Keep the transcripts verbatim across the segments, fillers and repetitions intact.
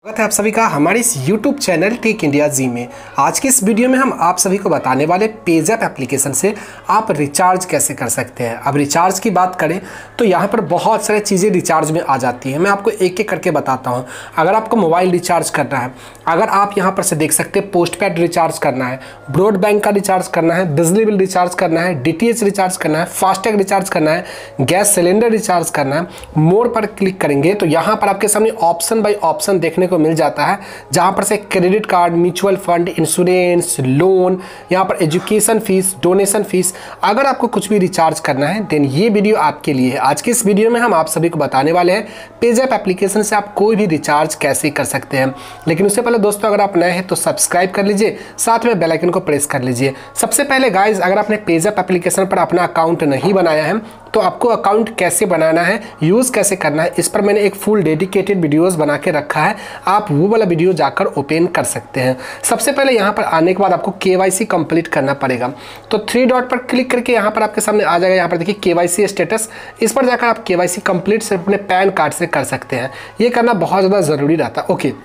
स्वागत है आप सभी का हमारे इस YouTube channel tech India ji में। आज की इस वीडियो में हम आप सभी को बताने वाले पेज़ैप एप्लीकेशन से आप रिचार्ज कैसे कर सकते हैं। अब रिचार्ज की बात करें तो यहाँ पर बहुत सारी चीज़ें रिचार्ज में आ जाती हैं। मैं आपको एक एक करके बताता हूँ। अगर आपको मोबाइल रिचार्ज करना है, अगर आप यहाँ पर से देख सकते हैं पोस्टपेड रिचार्ज करना है, ब्रॉडबैंड का रिचार्ज करना है, बिजली बिल रिचार्ज करना है, डी टी एच रिचार्ज करना है, फास्टैग रिचार्ज करना है, गैस सिलेंडर रिचार्ज करना है, मोर पर क्लिक करेंगे तो यहाँ पर आपके सामने ऑप्शन बाई ऑप्शन देखने को मिल जाता है, जहां पर से credit card, mutual fund, insurance, loan, यहां पर एजुकेशन फीस, डोनेशन फीस। अगर आपको कुछ भी रिचार्ज करना है देन ये वीडियो आपके लिए है। आज के इस वीडियो में हम आप सभी को बताने वाले हैं पेज़ैप एप्लीकेशन से आप कोई भी रिचार्ज कैसे कर सकते हैं। लेकिन उससे पहले दोस्तों, अगर आप नए हैं तो सब्सक्राइब कर लीजिए, साथ में बेल आइकन को प्रेस कर लीजिए। सबसे पहले गाइज, अगर आपने पेज़ैप एप्लीकेशन पर अपना अकाउंट नहीं बनाया है तो आपको अकाउंट कैसे बनाना है, यूज़ कैसे करना है, इस पर मैंने एक फुल डेडिकेटेड वीडियोस बना के रखा है। आप वो वाला वीडियो जाकर ओपन कर सकते हैं। सबसे पहले यहाँ पर आने के बाद आपको के वाई सी कंप्लीट करना पड़ेगा। तो थ्री डॉट पर क्लिक करके यहाँ पर आपके सामने आ जाएगा। यहाँ पर देखिए के वाई सी स्टेटस, इस पर जाकर आप के वाई सी कंप्लीट सिर्फ अपने पैन कार्ड से कर सकते हैं। ये करना बहुत ज़्यादा ज़रूरी रहता है। ओके,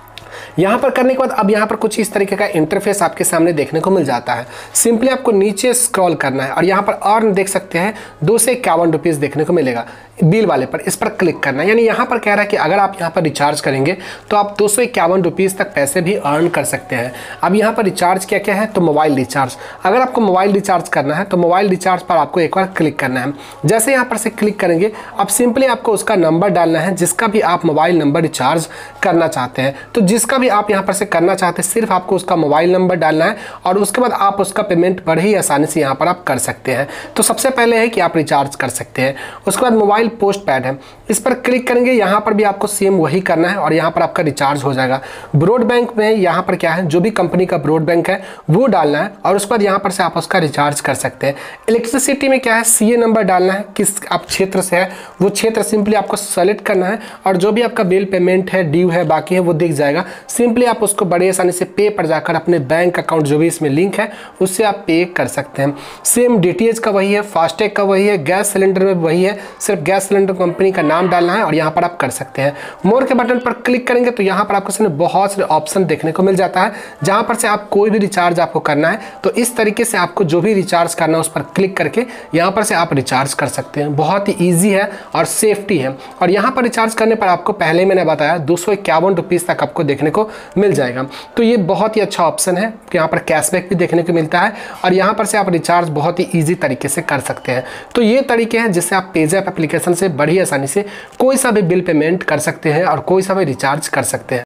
यहाँ पर करने के बाद अब यहाँ पर कुछ इस तरीके का इंटरफेस आपके सामने देखने को मिल जाता है। सिंपली आपको नीचे स्क्रॉल करना है और यहाँ पर अर्न देख सकते हैं दो से इक्यावन रुपीज़ देखने को मिलेगा बिल वाले पर, इस पर क्लिक करना है। यानी यहाँ पर कह रहा है कि अगर आप यहाँ पर रिचार्ज करेंगे तो आप दो सौ इक्यावन रुपीज़ तक पैसे भी अर्न कर सकते हैं। अब यहाँ पर रिचार्ज क्या क्या है, तो मोबाइल रिचार्ज। अगर आपको मोबाइल रिचार्ज करना है तो मोबाइल रिचार्ज पर आपको एक बार क्लिक करना है। जैसे यहाँ पर से क्लिक करेंगे, अब सिंपली आपको उसका नंबर डालना है जिसका भी आप मोबाइल नंबर रिचार्ज करना चाहते हैं। तो जिसका भी आप यहाँ पर से करना चाहते हैं सिर्फ आपको उसका मोबाइल नंबर डालना है और उसके बाद आप उसका पेमेंट बड़े ही आसानी से यहाँ पर आप कर सकते हैं। तो सबसे पहले है कि आप रिचार्ज कर सकते हैं। उसके बाद मोबाइल पोस्टपेड है, इस पर क्लिक करेंगे। यहाँ पर भी आपको सेम वही करना है और यहाँ पर आपका रिचार्ज हो जाएगा। ब्रॉडबैंड में यहाँ पर क्या है, जो भी कंपनी का ब्रॉडबैंड है वो डालना है और उसके बाद यहाँ पर से आप उसका रिचार्ज कर सकते हैं। इलेक्ट्रिसिटी में क्या है, सी ए नंबर डालना है, किस आप क्षेत्र से है वो क्षेत्र सिंपली आपको सेलेक्ट करना है और जो भी आपका बिल पेमेंट है, ड्यू है, बाकी है वो दिख जाएगा। सिंपली आप उसको बड़े आसानी से पे पर जाकर अपने बैंक अकाउंट जो भी इसमें लिंक है उससे आप पे कर सकते हैं। सेम डी टी एच का वही है, फास्टैग का वही है, गैस सिलेंडर में वही है, सिर्फ गैस सिलेंडर कंपनी का नाम डालना है और यहाँ पर आप कर सकते हैं। मोर के बटन पर क्लिक करेंगे तो यहाँ पर आपको सामने बहुत सारे ऑप्शन देखने को मिल जाता है, जहाँ पर से आप कोई भी रिचार्ज आपको करना है तो इस तरीके से आपको जो भी रिचार्ज करना है उस पर क्लिक करके यहाँ पर से आप रिचार्ज कर सकते हैं। बहुत ही ईजी है और सेफ्टी है। और यहाँ पर रिचार्ज करने पर आपको पहले मैंने बताया दो सौ इक्यावन रुपीज़ तक आपको देखने को मिल जाएगा। तो ये बहुत ही अच्छा ऑप्शन है कि यहाँ पर कैशबैक भी देखने को मिलता है और यहाँ पर से आप रिचार्ज बहुत ही ईजी तरीके से कर सकते हैं। तो ये तरीके हैं जिससे आप पेज़ैप एप्लीकेशन से बड़ी आसानी से कोई सा भी बिल पेमेंट कर सकते हैं और कोई सा भी रिचार्ज कर सकते हैं।